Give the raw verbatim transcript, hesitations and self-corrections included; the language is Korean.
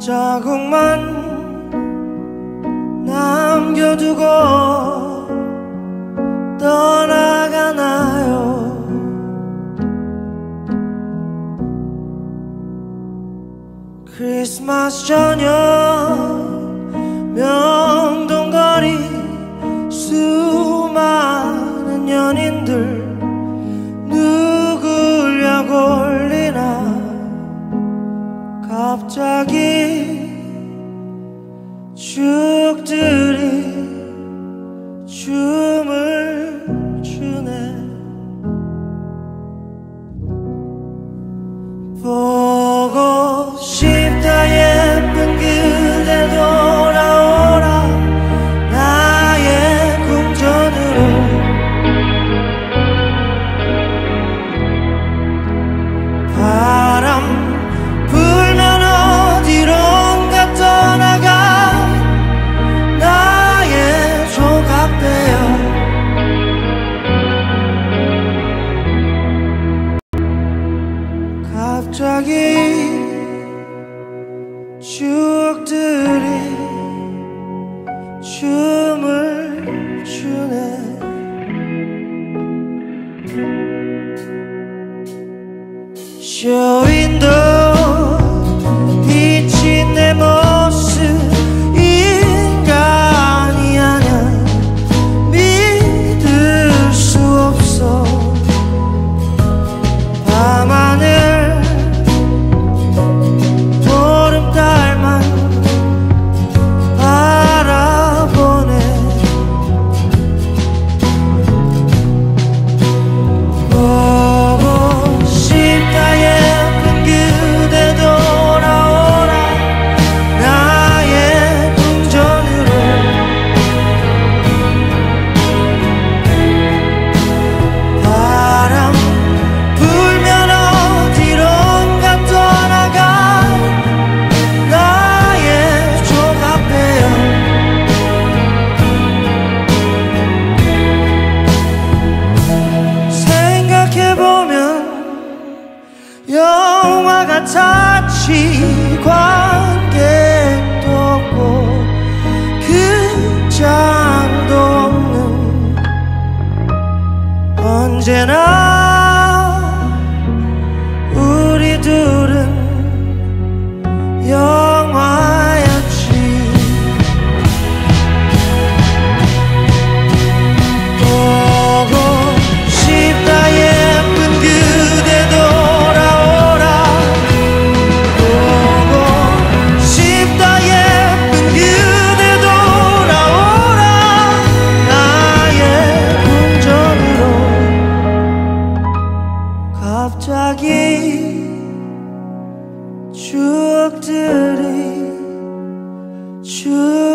자국만 남겨두고 떠나가나요. 크리스마스 저녁 명동거리 수많은 연인들 누굴려 골리나 갑자기 죽들이 춤을 추네. 보고 싶다 예쁜 그대 돌아오라 나의 궁전으로. 바람 불면 어디론가 떠나가 나의 조각되어. 갑자기 추억들이 춤을 추네. 쇼윈도 비친 내 모습 인간이 아냐 믿을 수 없어. 밤하늘 보름달만 바라보네. 보고 싶다 예쁜 그대 돌아오라 나의 궁전으로. 바람 불면 어디론가 떠나가 나의 조각되어. 생각해보면 영화 같았지. 관객도 없고 극장도 없는 언제나 우리 둘은 영화였지. 보고 싶다 예쁜 그대 돌아오라. 보고 싶다 예쁜 그대 돌아오라 나의 궁전으로. 갑자기 추억들이 춤